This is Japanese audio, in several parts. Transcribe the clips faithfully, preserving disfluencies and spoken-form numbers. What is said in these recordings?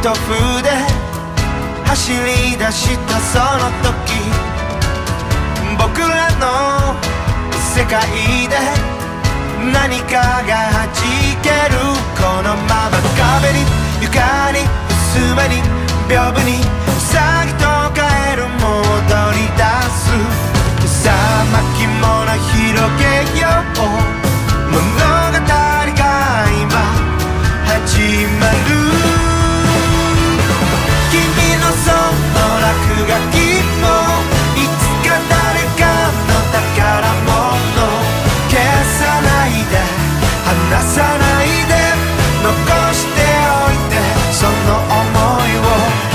一筆で走り出したその時、僕らの世界で何かが弾ける。このまま壁に床に襖に屏風にウサギとカエル戻り出す。さあ巻物広げよう、物語が今始まる。君のその落書きもいつか誰かの宝物、消さないで離さないで残しておいてその想いを。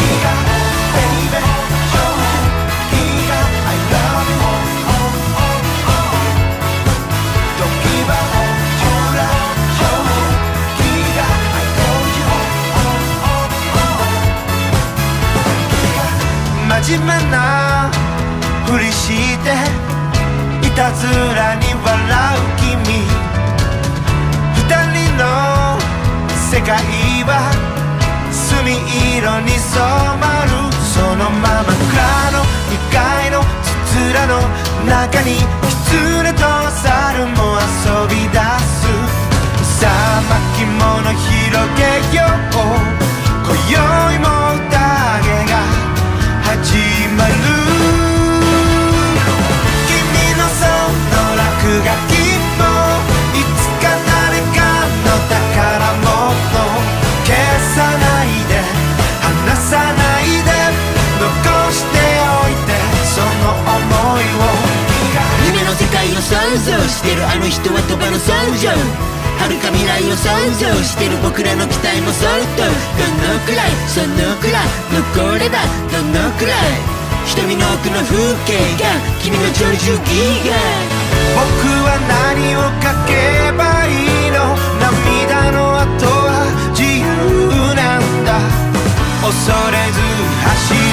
真面目なふりしていたずらに笑う君、二人の世界は墨色に染まる。そのまま蔵のにかいのつづらの中に狐と猿も遊び出す。さあ巻物広げよう、今宵も宴が始まる。君のその落書きもいつか誰かの宝物、消さないで離さないで残しておいてその想いを。 夢の世界を想像してるあの人は鳥羽の少女、遥か未来を想像してる僕らの期待もそっと。どのくらいそのくらい残ればどのくらい瞳の奥の風景が君の長寿ギガ。 僕は何を書けばいいの、涙の後は自由なんだ。恐れず走